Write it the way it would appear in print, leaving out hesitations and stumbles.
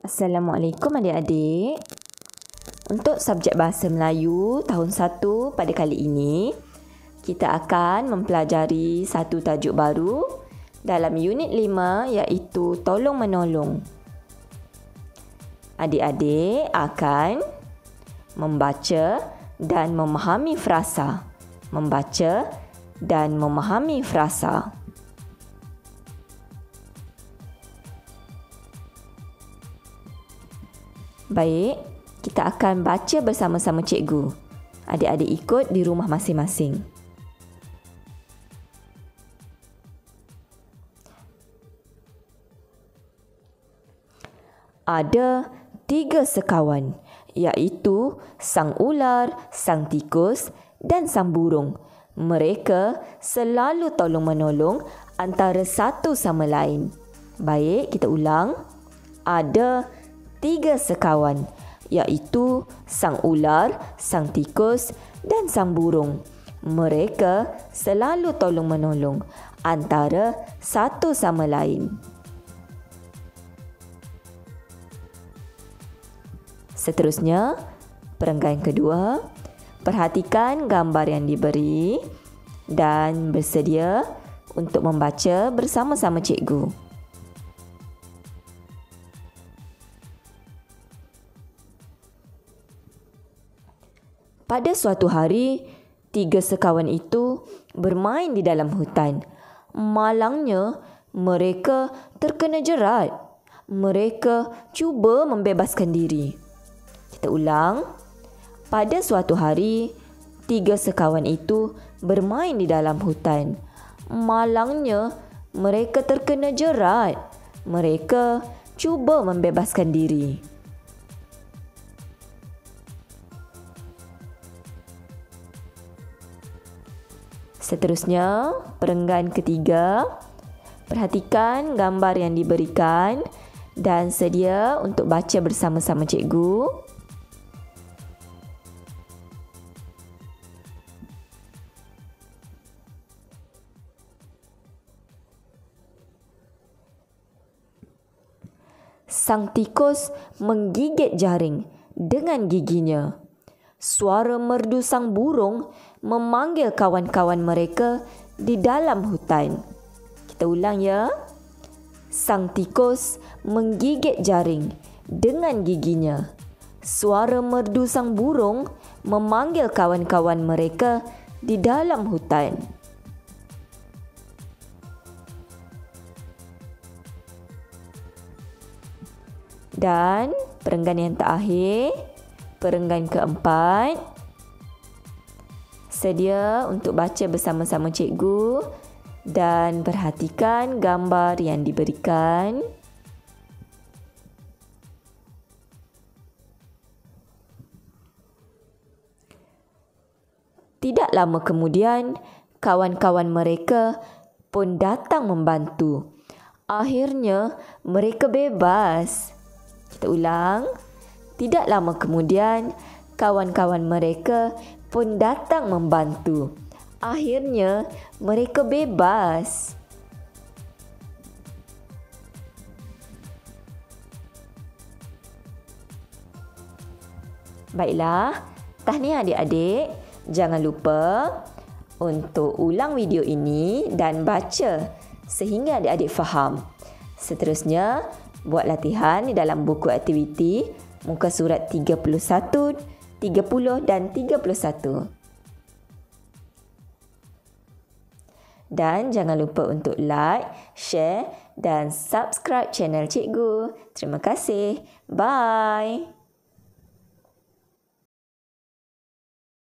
Assalamualaikum adik-adik. Untuk subjek Bahasa Melayu tahun 1 pada kali ini, kita akan mempelajari satu tajuk baru dalam unit 5 iaitu Tolong Menolong. Adik-adik akan membaca dan memahami frasa. Membaca dan memahami frasa. Baik, kita akan baca bersama-sama cikgu. Adik-adik ikut di rumah masing-masing. Ada 3 sekawan, iaitu sang ular, sang tikus dan sang burung. Mereka selalu tolong-menolong antara satu sama lain. Baik, kita ulang. Ada 3 sekawan, iaitu sang ular, sang tikus dan sang burung. Mereka selalu tolong-menolong antara satu sama lain. Seterusnya, perenggan kedua. Perhatikan gambar yang diberi dan bersedia untuk membaca bersama-sama cikgu. Pada suatu hari, 3 sekawan itu bermain di dalam hutan. Malangnya, mereka terkena jerat. Mereka cuba membebaskan diri. Kita ulang. Pada suatu hari, 3 sekawan itu bermain di dalam hutan. Malangnya, mereka terkena jerat. Mereka cuba membebaskan diri. Seterusnya, perenggan ketiga. Perhatikan gambar yang diberikan dan sedia untuk baca bersama-sama cikgu. Sang tikus menggigit jaring dengan giginya. Suara merdu sang burung memanggil kawan-kawan mereka di dalam hutan. Kita ulang ya. Sang tikus menggigit jaring dengan giginya. Suara merdu sang burung memanggil kawan-kawan mereka di dalam hutan. Dan perenggan yang terakhir, perenggan keempat. Sedia untuk baca bersama-sama cikgu dan perhatikan gambar yang diberikan. Tidak lama kemudian, kawan-kawan mereka pun datang membantu. Akhirnya, mereka bebas. Kita ulang. Tidak lama kemudian, kawan-kawan mereka pun datang membantu. Akhirnya, mereka bebas. Baiklah, tahniah adik-adik. Jangan lupa untuk ulang video ini dan baca sehingga adik-adik faham. Seterusnya, buat latihan di dalam buku aktiviti muka surat 31, 30 dan 31. Dan jangan lupa untuk like, share dan subscribe channel cikgu. Terima kasih. Bye.